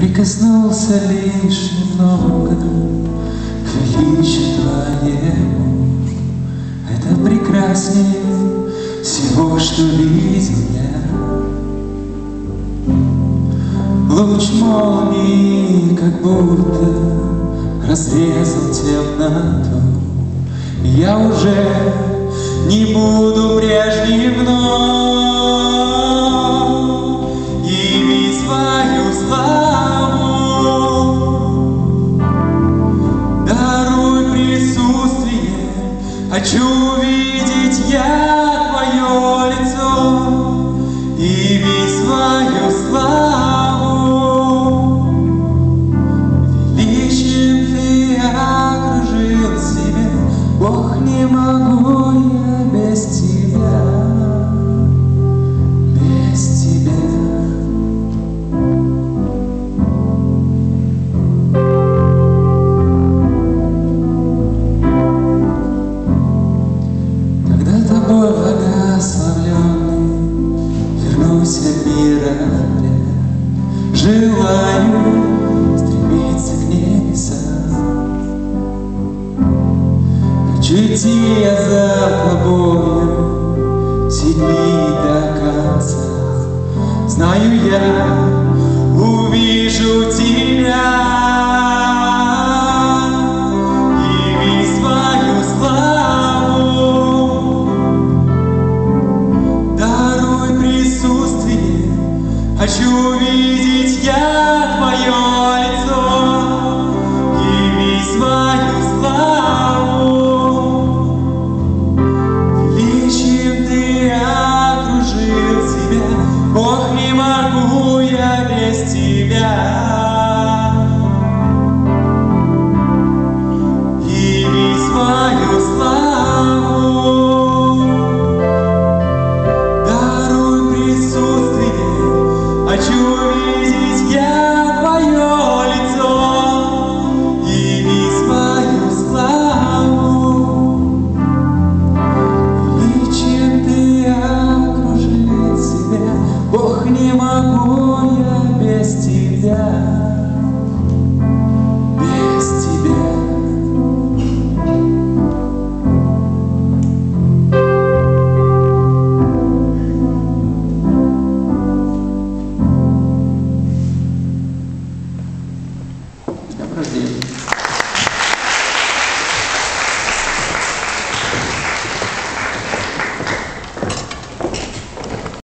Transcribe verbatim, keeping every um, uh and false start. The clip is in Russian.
прикоснулся лишь немного к величию твоему. Это прекраснее всего, что видел я. Луч молнии как будто разрезал темноту. Я уже не буду прежним вновь. Яви свою славу, даруй присутствие. Хочу видеть я твое лицо. Яви свою славу, величием ты окружил себя. Бог, не могу я без тебя, без тебя. Когда тобой благословленный вернусь от мира, желаю стремиться к небесам. Хочу идти я за тобою все дни до конца. Знаю я, увижу тебя. Яви свою славу, даруй присутствие. Хочу видеть я твое лицо. Яви свою славу, величием ты окружил себя. Бог, не могу я без тебя. Яви свою славу, даруй присутствие. Хочу видеть я твое лицо. Яви свою славу, величием ты окружил себя. Бог, не могу